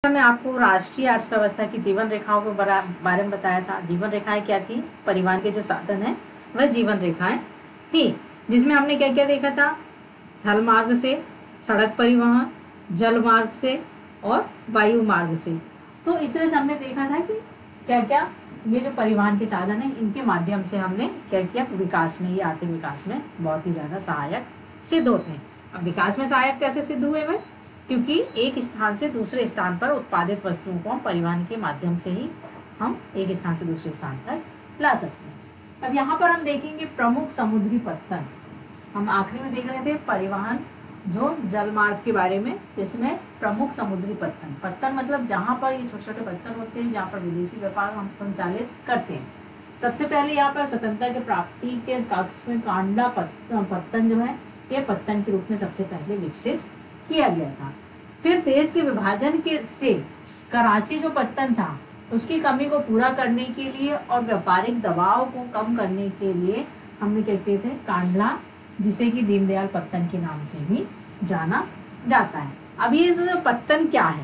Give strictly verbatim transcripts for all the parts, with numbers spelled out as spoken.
मैं आपको राष्ट्रीय अर्थव्यवस्था की जीवन रेखाओं के बारे में बताया था। जीवन रेखाएं क्या थी? परिवहन के जो साधन है वह जीवन रेखाएं थी, जिसमें हमने क्या क्या देखा था? थल मार्ग से, सड़क परिवहन, जल मार्ग से और वायु मार्ग से। तो इस तरह से हमने देखा था कि क्या क्या ये जो परिवहन के साधन है इनके माध्यम से हमने क्या किया, विकास में, ये आर्थिक विकास में बहुत ही ज्यादा सहायक सिद्ध होते हैं। अब विकास में सहायक कैसे सिद्ध हुए वह? क्योंकि एक स्थान से दूसरे स्थान पर उत्पादित वस्तुओं को हम परिवहन के माध्यम से ही हम एक स्थान से दूसरे स्थान तक ला सकते हैं। अब यहाँ पर हम देखेंगे प्रमुख समुद्री पत्तन। हम आखिरी में देख रहे थे परिवहन जो जल मार्ग के बारे में, इसमें प्रमुख समुद्री पत्तन। पत्तन मतलब जहाँ पर ये छोटे छोटे पत्तन होते हैं, जहाँ पर विदेशी व्यापार हम संचालित करते हैं। सबसे पहले यहाँ पर स्वतंत्रता की प्राप्ति के कक्ष में कांडला पत्तन जो है ये पत्तन के रूप में सबसे पहले विकसित किया गया था। फिर देश के विभाजन के से कराची जो पत्तन था उसकी कमी को पूरा करने के लिए और व्यापारिक दबाव को कम करने के लिए हमने क्या कहते थे, कांडला, जिसे कि दीनदयाल पत्तन के नाम से भी जाना जाता है। अब ये जो पत्तन क्या है?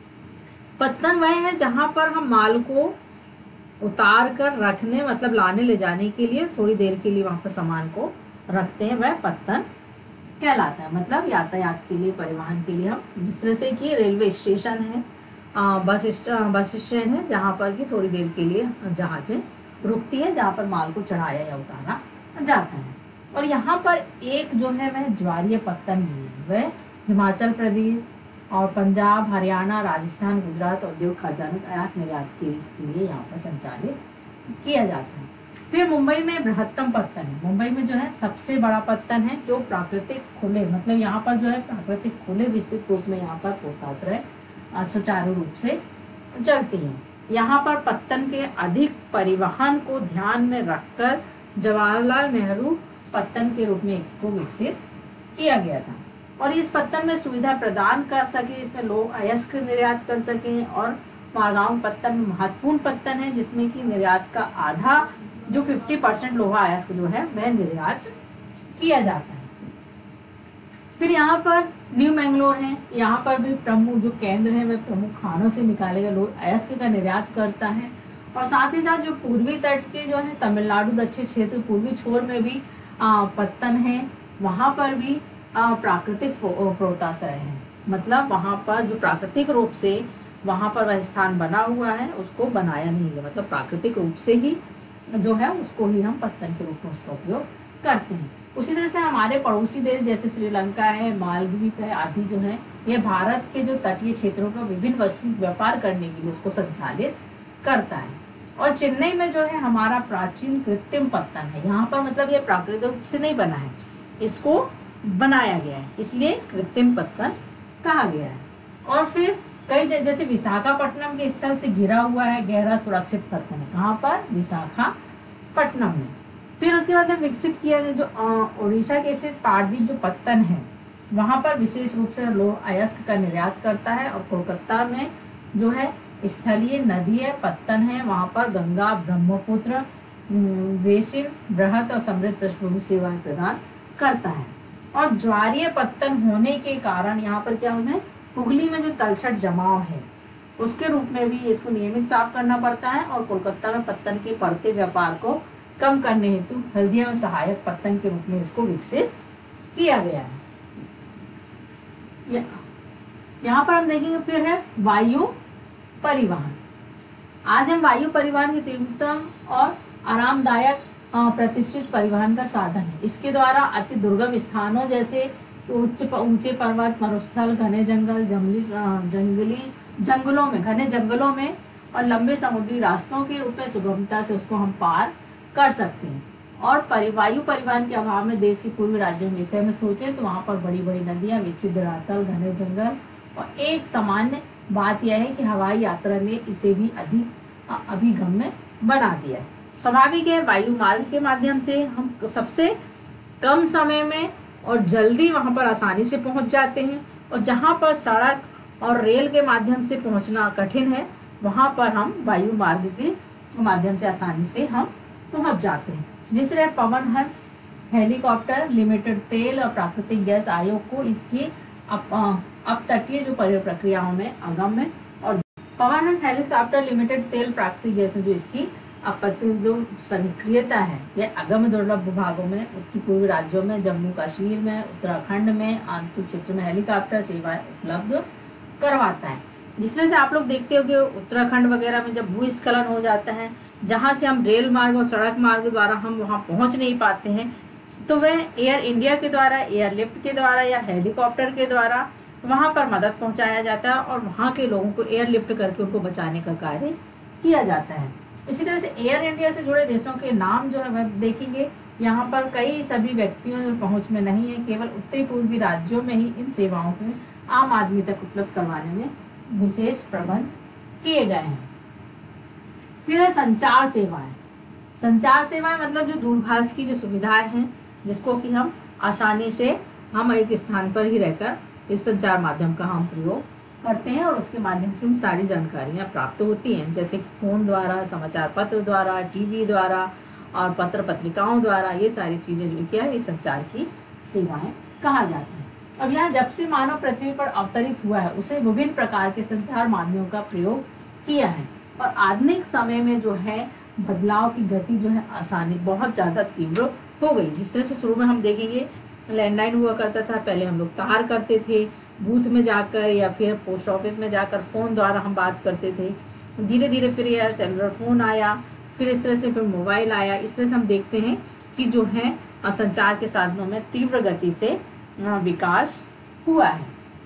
पत्तन वह है जहां पर हम माल को उतार कर रखने, मतलब लाने ले जाने के लिए थोड़ी देर के लिए वहां पर सामान को रखते हैं, वह पत्तन कहलाता है। मतलब यातायात के लिए, परिवहन के लिए हम, जिस तरह से कि रेलवे स्टेशन है, आ, बस बस स्टैंड है, जहाँ पर कि थोड़ी देर के लिए जहाजें रुकती है, जहाँ पर माल को चढ़ाया या उतारा जाता है। और यहाँ पर एक जो है वह ज्वारीय पत्तन भी है, वह हिमाचल प्रदेश और पंजाब, हरियाणा, राजस्थान, गुजरात औद्योगिक खजाना आयात निर्यात के लिए यहाँ पर संचालित किया जाता है। फिर मुंबई में बृहत्तम पत्तन है। मुंबई में जो है सबसे बड़ा पत्तन है, जो प्राकृतिक खुले, मतलब यहाँ पर जो है प्राकृतिक खुले विस्तृत रूप में यहाँ पर पोताश्रय सुचारू रूप से चलती है। यहाँ पर पत्तन के अधिक परिवहन को ध्यान में रखकर जवाहरलाल नेहरू पत्तन के रूप में इसको विकसित किया गया था। और इस पत्तन में सुविधा प्रदान कर सके, इसमें लोग अयस्क निर्यात कर सके। और मारगांव पत्तन महत्वपूर्ण पत्तन है, जिसमें कि निर्यात का आधा जो पचास परसेंट लोहा अयस्क जो है वह निर्यात किया जाता है। फिर यहाँ पर न्यू मैंगलोर है, यहाँ पर भी प्रमुख जो केंद्र है वह प्रमुख खानों से निकाले गए लोहा अयस्क का निर्यात करता है। और साथ ही साथ जो पूर्वी तट के जो है तमिलनाडु दक्षिण क्षेत्र पूर्वी छोर में भी आ, पत्तन है, वहां पर भी आ, प्राकृतिक पोताश्रय है। मतलब वहां पर जो प्राकृतिक रूप से वहां पर वह स्थान बना हुआ है उसको बनाया नहीं है, मतलब प्राकृतिक रूप से ही जो है उसको ही हम पत्तन के रूप में उसका उपयोग करते हैं। उसी तरह से हमारे पड़ोसी देश जैसे श्रीलंका है, मालदीव है आदि जो है, ये भारत के जो तटीय क्षेत्रों का विभिन्न वस्तु व्यापार करने के लिए उसको संचालित करता है। और चेन्नई में जो है हमारा प्राचीन कृत्रिम पत्तन है। यहाँ पर मतलब ये प्राकृतिक रूप से नहीं बना है, इसको बनाया गया है, इसलिए कृत्रिम पत्तन कहा गया है। और फिर कई जैसे विशाखापट्टनम के स्थल से घिरा हुआ है गहरा सुरक्षित पत्तन है। कहाँ पर? विशाखापट्टनम में। फिर उसके बाद विकसित किया गया जो उड़ीसा के स्थित पारदीप जो पत्तन है, वहां पर विशेष रूप से लोह अयस्क का निर्यात करता है। और कोलकाता में जो है स्थलीय नदी है, पत्तन है, वहां पर गंगा, ब्रह्मपुत्र, बेसिन, बृहत और समृद्ध पृष्ठभूमि सेवाएं प्रदान करता है। और ज्वारीय पत्तन होने के कारण यहाँ पर क्या होता है, हुगली में जो तलछट जमाव है उसके रूप में भी इसको नियमित साफ करना पड़ता है। और कोलकाता में पत्तन के बढ़ते व्यापार को कम करने हेतु हल्दिया में सहायक पत्तन के रूप में इसको विकसित किया गया है। यहाँ पर हम देखेंगे फिर है वायु परिवहन। आज हम वायु परिवहन के तीव्रतम और आरामदायक प्रतिष्ठित परिवहन का साधन है। इसके द्वारा अति दुर्गम स्थानों जैसे उच्च ऊंचे पर्वत, मरुस्थल, घने जंगल, जंगली जंगली जंगलों में, घने जंगलों में और लंबे समुद्री रास्तों के रूप में सुगमता से उसको हम पार कर सकते हैं। और परिवायु परिवहन के अभाव में देश के पूर्वी राज्यों में विषय में सोचे तो वहां पर बड़ी बड़ी नदियां, विचित्र धरातल, घने जंगल, और एक सामान्य बात यह है कि हवाई यात्रा में इसे भी अधिक अभिगम्य बना दिया। स्वाभाविक है, वायु मार्ग के माध्यम से हम सबसे कम समय में और जल्दी वहां पर आसानी से पहुंच जाते हैं। और जहां पर सड़क और रेल के माध्यम से पहुंचना कठिन है, वहां पर हम वायु मार्ग के माध्यम से आसानी से हम पहुंच जाते हैं। जिस तरह पवन हंस हेलीकॉप्टर लिमिटेड तेल और प्राकृतिक गैस आयोग को इसकी अप, अप तटीय जो प्रक्रियाओं में अगम्य पवन हेलीकॉप्टर लिमिटेड तेल प्राकृतिक गैस में जो इसकी आपत्ति जो सक्रियता है यह अगम दुर्लभ भूभागों में, उत्तरी पूर्वी राज्यों में, जम्मू कश्मीर में, उत्तराखंड में आंतरिक क्षेत्र में हेलीकॉप्टर सेवाएं उपलब्ध करवाता है। जिस तरह से आप लोग देखते हो कि उत्तराखंड वगैरह में जब भूस्खलन हो जाता है, जहां से हम रेल मार्ग और सड़क मार्ग द्वारा हम वहां पहुंच नहीं पाते हैं, तो वह एयर इंडिया के द्वारा, एयरलिफ्ट के द्वारा या हेलीकॉप्टर के द्वारा वहां पर मदद पहुंचाया जाता है और वहां के लोगों को एयरलिफ्ट करके उनको बचाने का कार्य किया जाता है। इसी तरह से एयर इंडिया से जुड़े देशों के नाम जो है वह देखेंगे। यहाँ पर कई सभी व्यक्तियों की पहुंच में नहीं है, केवल उत्तरी पूर्वी राज्यों में ही इन सेवाओं को आम आदमी तक उपलब्ध करवाने में विशेष प्रबंध किए गए हैं। फिर है संचार सेवाएं। संचार सेवाएं मतलब जो दूरभाष की जो सुविधाएं हैं, जिसको कि हम आसानी से हम एक स्थान पर ही रहकर इस संचार माध्यम का हम प्रयोग करते हैं और उसके माध्यम से हम सारी जानकारियां प्राप्त होती हैं, जैसे कि फोन द्वारा, समाचार पत्र द्वारा, टीवी द्वारा और पत्र पत्रिकाओं द्वारा। ये सारी चीजें जो क्या है ये संचार की सेवाएं कहा जाता है। अब यहाँ जब से मानव पृथ्वी पर अवतरित हुआ है उसे विभिन्न प्रकार के संचार माध्यमों का प्रयोग किया है और आधुनिक समय में जो है बदलाव की गति जो है आसानी बहुत ज्यादा तीव्र हो गई। जिस तरह से शुरू में हम देखेंगे लैंडलाइन हुआ करता था, पहले हम लोग तार करते थे, बूथ में जाकर या फिर पोस्ट ऑफिस में जाकर फोन द्वारा हम बात करते थे। धीरे धीरे फिर यह सेलुलर फोन आया, फिर इस तरह से फिर मोबाइल आया। इस तरह से हम देखते हैं कि जो है संचार के साधनों में तीव्र गति से विकास हुआ है।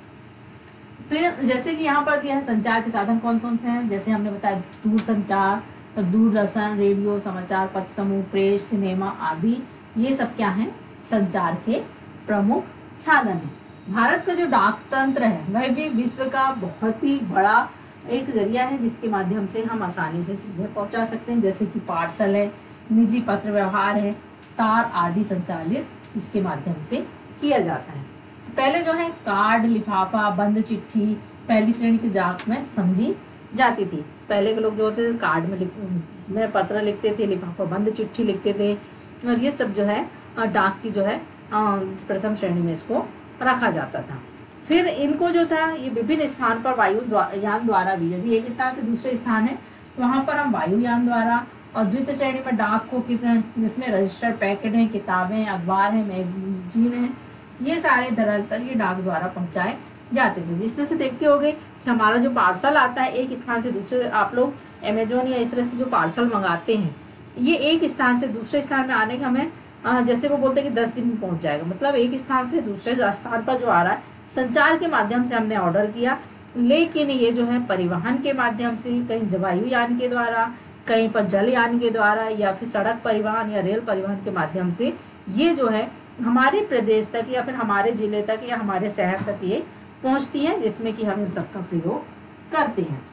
फिर जैसे कि यहाँ पर दिया है संचार के साधन कौन कौन से हैं, जैसे हमने बताया दूर संचार, तो दूरदर्शन, रेडियो, समाचार पत्र समूह, प्रेस, सिनेमा आदि, ये सब क्या है संचार के प्रमुख साधन है। भारत का जो डाक तंत्र है वह भी विश्व का बहुत ही बड़ा एक जरिया है जिसके माध्यम से हम आसानी से चीजें पहुंचा सकते हैं, जैसे कि पार्सल है, निजी पत्र व्यवहार है, तार आदि संचालित इसके माध्यम से किया जाता है। पहले जो है कार्ड, लिफाफा, बंद चिट्ठी पहली श्रेणी की डाक में समझी जाती थी। पहले के लोग जो होते थे कार्ड में लिख में पत्र लिखते थे, लिफाफा बंद चिट्ठी लिखते थे और ये सब जो है डाक की जो है प्रथम श्रेणी में इसको रखा जाता था। फिर इनको जो था ये विभिन्न स्थान पर वायुयान द्वारा भी, यदि एक स्थान से दूसरे स्थान है तो वहां पर हम वायुयान द्वारा, और द्वितीय श्रेणी में डाक को कितने जिसमें रजिस्टर्ड पैकेट है, किताबें, अखबार है, मैगजीन है, ये सारे दरअसल ये डाक द्वारा पहुंचाए जाते थे। जिस तरह से देखते होंगे कि हमारा जो पार्सल आता है एक स्थान से दूसरे, आप लोग अमेजोन या इस तरह से जो पार्सल मंगाते हैं, ये एक स्थान से दूसरे स्थान में आने का हमें जैसे वो बोलते हैं कि दस दिन में पहुंच जाएगा, मतलब एक स्थान से दूसरे स्थान पर जो आ रहा है संचार के माध्यम से हमने ऑर्डर किया, लेकिन ये जो है परिवहन के माध्यम से, कहीं वायुयान के द्वारा, कहीं पर जलयान के द्वारा या फिर सड़क परिवहन या रेल परिवहन के माध्यम से ये जो है हमारे प्रदेश तक या फिर हमारे जिले तक या हमारे शहर तक ये पहुंचती है, जिसमें कि हम इन सबका प्रयोग करते हैं।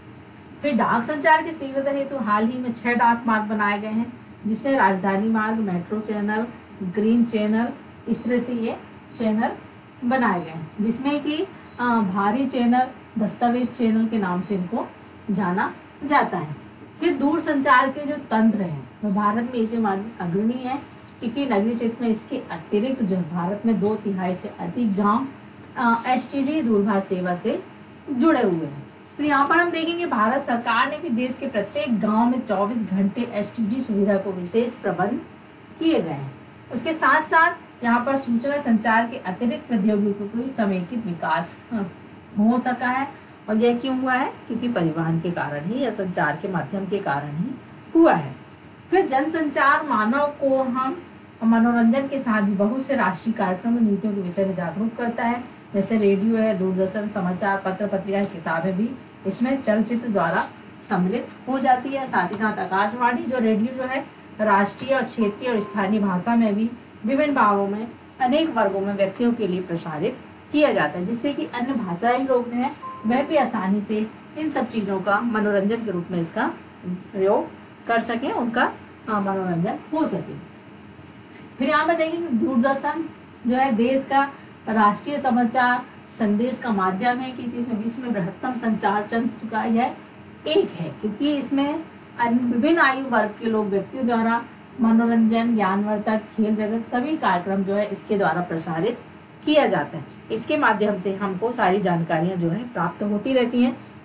फिर डाक संचार की शीघ्रता हेतु तो हाल ही में छह डाक मार्ग बनाए गए हैं, जिससे राजधानी मार्ग, मेट्रो चैनल, ग्रीन चैनल, इस तरह से ये चैनल बनाए गए हैं, जिसमें कि भारी चैनल, दस्तावेज चैनल के नाम से इनको जाना जाता है। फिर दूर संचार के जो तंत्र हैं वो भारत में इसे अग्रणी है, क्योंकि नगरीय क्षेत्र में इसके अतिरिक्त जो भारत में दो तिहाई से अधिक गांव एस टी डी दूरभाष सेवा से जुड़े हुए हैं। फिर यहाँ पर हम देखेंगे भारत सरकार ने भी देश के प्रत्येक गांव में चौबीस घंटे एस टी डी सुविधा को विशेष प्रबंध किए गए हैं। उसके साथ साथ यहाँ पर सूचना संचार के अतिरिक्त प्रौद्योगिकी को समेकित विकास हो सका है, और यह क्यों हुआ है, क्योंकि परिवहन के कारण ही या संचार के माध्यम के कारण ही हुआ है। फिर जनसंचार मानव को हम मनोरंजन के साथ भी बहुत से राष्ट्रीय कार्यक्रम और नीतियों के विषय में जागरूक करता है, जैसे रेडियो है, दूरदर्शन, समाचार पत्र पत्रिका, किताबें भी इसमें चलचित्र द्वारा सम्मिलित हो जाती है। साथ ही साथ आकाशवाणी जो रेडियो जो है राष्ट्रीय और क्षेत्रीय और स्थानीय भाषा में भी विभिन्न भागों में अनेक वर्गों में व्यक्तियों के लिए प्रसारित किया जाता है, जिससे कि अन्य भाषाई लोग जो है वह भी आसानी से इन सब चीजों का मनोरंजन के रूप में इसका प्रयोग कर सके, उनका मनोरंजन हो सके। फिर यहाँ पे देखेंगे दूरदर्शन जो है देश का राष्ट्रीय समाचार संदेश का माध्यम है, क्योंकि इसमें विश्व में बृहत्तम संचार तंत्र का यह एक है, क्योंकि इसमें विभिन्न आयु वर्ग के लोग व्यक्तियों द्वारा मनोरंजन, ज्ञानवर्धक, खेल जगत सभी कार्यक्रम जो है इसके द्वारा प्रसारित किया जाता है। इसके माध्यम से हमको सारी जानकारियां जो है प्राप्त होती रहती हैं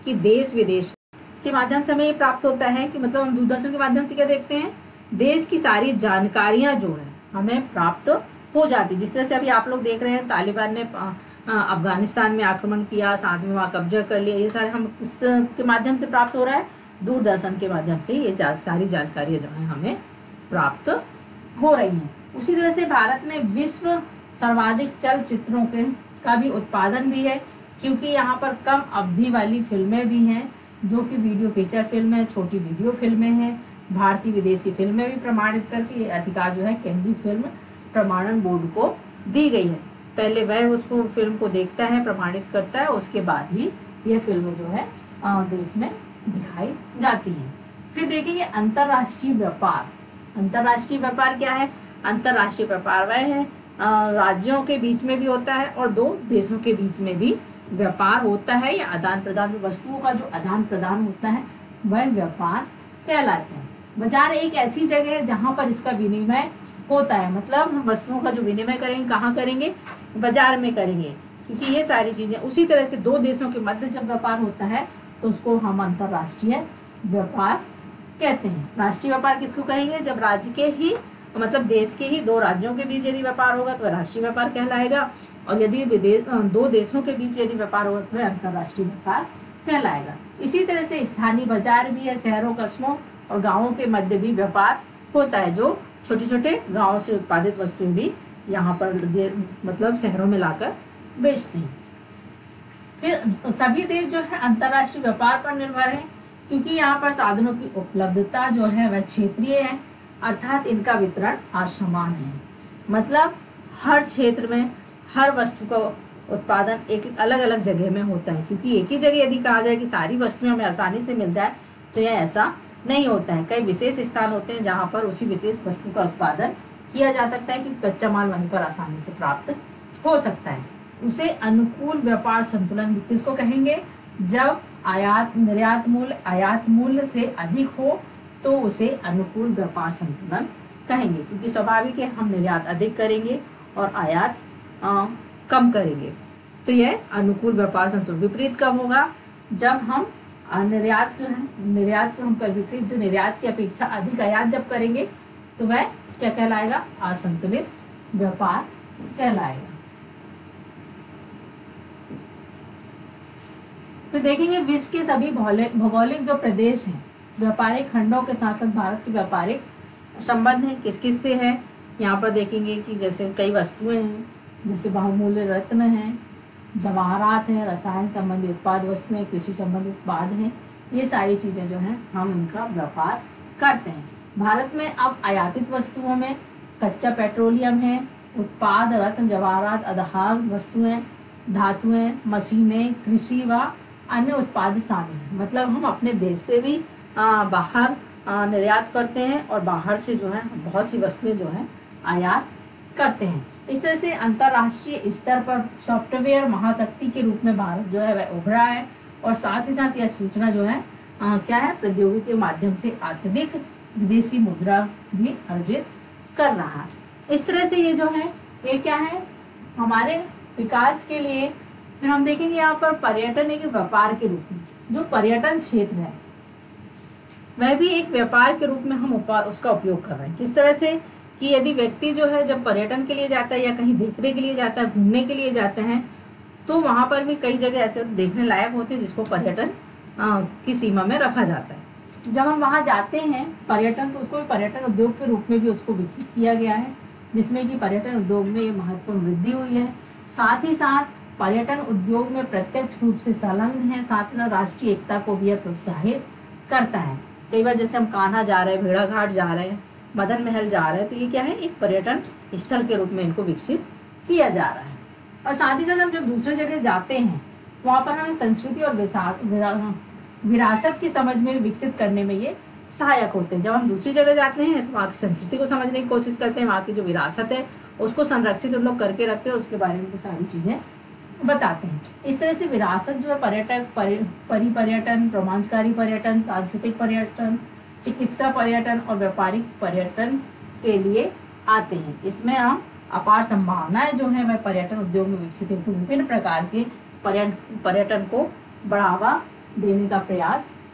कि देश विदेश के माध्यम से हमें ये प्राप्त होता है कि मतलब हम दूरदर्शन के माध्यम से क्या देखते हैं, देश की सारी जानकारियां जो है हमें प्राप्त हो जाती। जिस तरह से अभी आप लोग देख रहे हैं तालिबान ने अफगानिस्तान में आक्रमण किया, साथ में वहां कब्जा कर लिया, ये सारे हम किस के माध्यम से प्राप्त हो रहा है, दूरदर्शन के माध्यम से ये जा, सारी जानकारियां जो है हमें प्राप्त हो रही हैं। उसी तरह से भारत में विश्व सर्वाधिक चलचित्रों के का भी उत्पादन भी है, क्योंकि यहाँ पर कम अवधि वाली फिल्में भी हैं, जो कि वीडियो फीचर फिल्म है, छोटी वीडियो फिल्में हैं। भारतीय विदेशी फिल्में भी प्रमाणित करके ये अधिकार जो है केंद्रीय फिल्म प्रमाणन बोर्ड को दी गई है। पहले वह उसको फिल्म को देखता है, प्रमाणित करता है, उसके बाद ही यह फिल्म जो है देश में दिखाई जाती है। फिर देखेंगे अंतरराष्ट्रीय व्यापार। अंतरराष्ट्रीय व्यापार क्या है? अंतरराष्ट्रीय व्यापार वह है राज्यों के बीच में भी होता है और दो देशों के बीच में भी व्यापार होता है, या आदान प्रदान, वस्तुओं का जो आदान प्रदान होता है वह व्यापार कहलाता है। बाजार एक ऐसी जगह है जहाँ पर इसका विनिमय होता है, मतलब हम वस्तुओं का जो विनिमय करेंगे कहाँ करेंगे? बाजार में करेंगे, क्योंकि ये सारी चीजें। उसी तरह से दो देशों के मध्य जब व्यापार होता है तो उसको हम अंतरराष्ट्रीय व्यापार कहते हैं। राष्ट्रीय व्यापार किसको कहेंगे? जब राज्य के ही मतलब देश के ही दो राज्यों के बीच यदि व्यापार होगा तो राष्ट्रीय व्यापार कहलाएगा, और यदि विदेश दो देशों के बीच यदि व्यापार होगा तो अंतरराष्ट्रीय व्यापार कहलाएगा। इसी तरह से स्थानीय बाजार भी है, शहरों कस्बों और गांवों के मध्य भी व्यापार होता है, जो छोटे छोटे गांवों से उत्पादित वस्तुएं भी यहाँ पर मतलब शहरों में लाकर बेचते हैं। फिर सभी देश जो है अंतरराष्ट्रीय व्यापार पर निर्भर है, क्योंकि यहाँ पर साधनों की उपलब्धता जो है वह क्षेत्रीय है, अर्थात इनका वितरण असमान है। मतलब हर क्षेत्र में हर वस्तु का उत्पादन एक एक अलग अलग जगह में होता है, क्योंकि एक ही जगह यदि कहा जाए कि सारी वस्तुएं हमें आसानी से मिल जाए तो यह ऐसा नहीं होता है। कई विशेष स्थान होते हैं जहाँ पर उसी विशेष वस्तु का उत्पादन किया जा सकता है, क्योंकि कच्चा माल वहीं पर आसानी से प्राप्त हो सकता है। उसे अनुकूल व्यापार संतुलन भी किसको कहेंगे? जब आयात निर्यात मूल्य आयात मूल्य से अधिक हो तो उसे अनुकूल व्यापार संतुलन कहेंगे, क्योंकि स्वाभाविक है हम निर्यात अधिक करेंगे और आयात आ, कम करेंगे, तो यह अनुकूल व्यापार संतुलन। विपरीत कब होगा? जब हम निर्यात जो है निर्यात जो हम कर विपरीत जो निर्यात की अपेक्षा अधिक आयात जब करेंगे तो वह क्या कहलाएगा? असंतुलित व्यापार कहलाएगा। तो देखेंगे विश्व के सभी भौगोलिक जो प्रदेश हैं, व्यापारिक खंडों के साथ साथ भारत के व्यापारिक संबंध है किस किस से है। यहाँ पर देखेंगे कि जैसे कई वस्तुएं हैं, जैसे बहुमूल्य रत्न हैं, जवाहरात हैं, रसायन संबंधी उत्पाद वस्तुएं, कृषि संबंधी उत्पाद हैं, ये सारी चीजें जो हैं हम उनका व्यापार करते हैं। भारत में अब आयातित वस्तुओं में कच्चा पेट्रोलियम है, उत्पाद रत्न, जवाहरात, आधार वस्तुएं, धातुएं, मशीनें, कृषि व अन्य उत्पाद शामिल हैं। मतलब हम अपने देश से भी आ, बाहर आ, निर्यात करते हैं और बाहर से जो है बहुत सी वस्तुएं जो है आयात करते हैं। इस तरह से अंतरराष्ट्रीय स्तर पर सॉफ्टवेयर महाशक्ति के रूप में भारत जो है वह उभरा है, और साथ ही साथ यह सूचना जो है आ, क्या है प्रौद्योगिकी के माध्यम से अत्यधिक विदेशी मुद्रा भी अर्जित कर रहा है। इस तरह से ये जो है ये क्या है हमारे विकास के लिए। फिर हम देखेंगे यहाँ पर पर्यटन एक व्यापार के रूप में, जो पर्यटन क्षेत्र है वह भी एक व्यापार के रूप में हम उसका उपयोग कर रहे हैं। किस तरह से कि यदि व्यक्ति जो है जब पर्यटन के लिए जाता है या कहीं देखने के लिए जाता है, घूमने के लिए जाता है, तो वहां पर भी कई जगह ऐसे देखने लायक होते हैं जिसको पर्यटन की सीमा में रखा जाता है। जब हम वहां जाते हैं पर्यटन, तो उसको पर्यटन उद्योग के रूप में भी उसको विकसित किया गया है, जिसमें कि पर्यटन उद्योग में ये महत्वपूर्ण वृद्धि हुई है। साथ ही साथ पर्यटन उद्योग में प्रत्यक्ष रूप से संलग्न है, साथ ही साथ राष्ट्रीय एकता को भी यह प्रोत्साहित करता है। कई बार जैसे हम कान्हा जा रहे हैं, भेड़ा घाट जा रहे हैं, मदन महल जा रहे हैं, तो ये क्या है एक पर्यटन स्थल के रूप में इनको विकसित किया जा रहा है। और साथ ही साथ हम जब दूसरे जगह जाते हैं वहाँ पर हमें संस्कृति और विरासत की समझ में विकसित करने में ये सहायक होते हैं। जब हम दूसरी जगह जाते हैं तो वहाँ की संस्कृति को समझने की कोशिश करते हैं, वहाँ की जो विरासत है उसको संरक्षित उन लोग करके रखते हैं, उसके बारे में सारी चीजें बताते हैं। इस तरह से विरासत जो है पर्यटक परि पर्यटन, रोमांचकारी पर्यटन, सांस्कृतिक पर्यटन, चिकित्सा पर्यटन और व्यापारिक पर्यटन के लिए आते हैं। इसमें हम अपार संभावनाएं जो है वह पर्यटन उद्योग में विकसित हेतु विभिन्न प्रकार के पर्यटन को बढ़ावा देने का प्रयास